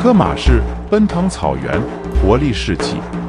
科马氏奔腾草原，活力士气。